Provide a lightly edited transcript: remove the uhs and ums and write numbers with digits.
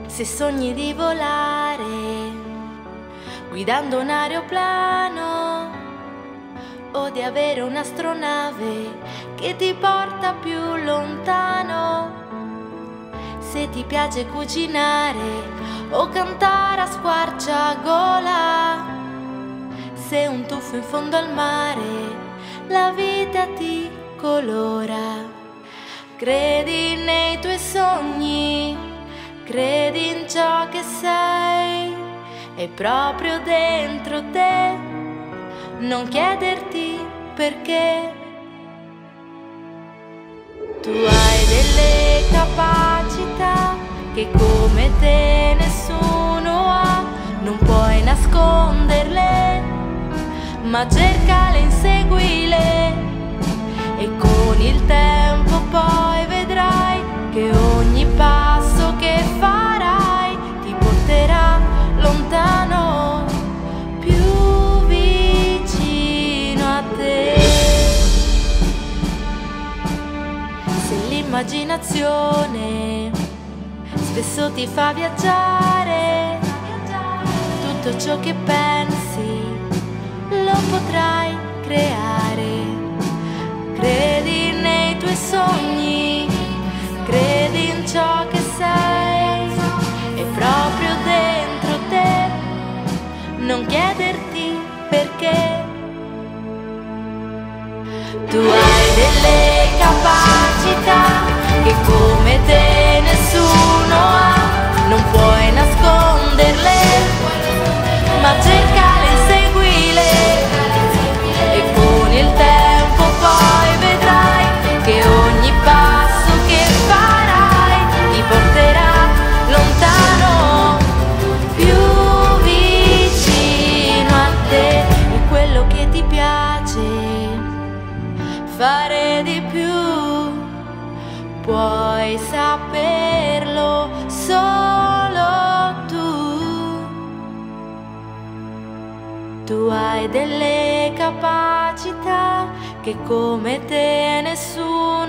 Se sogni di volare, guidando un aeroplano, o di avere un'astronave che ti porta più lontano. Se ti piace cucinare o cantare a squarciagola, se un tuffo in fondo al mare la vita ti colora. Credi nei tuoi sogni, credi in ciò che sei, è proprio dentro te, non chiederti perché. Tu hai delle capacità che come te nessuno ha, non puoi nasconderle, ma cercale, inseguile, e con il tempo poi vedrai che ogni passo che farai ti porterà lontano, più vicino a te. Se l'immaginazione spesso ti fa viaggiare, tutto ciò che pensi lo potrai creare. Credi nei tuoi sogni, credi in ciò che sei, è proprio dentro te, non chiederti perché. Tu hai delle capacità che come te nessuno ha, non puoi nasconderle, ma cercale, inseguile, e con il tempo poi vedrai che ogni passo che farai ti porterà lontano, più vicino a te. E quello che ti piace fare di più, puoi saperlo solo tu. Tu hai delle capacità che come te nessuno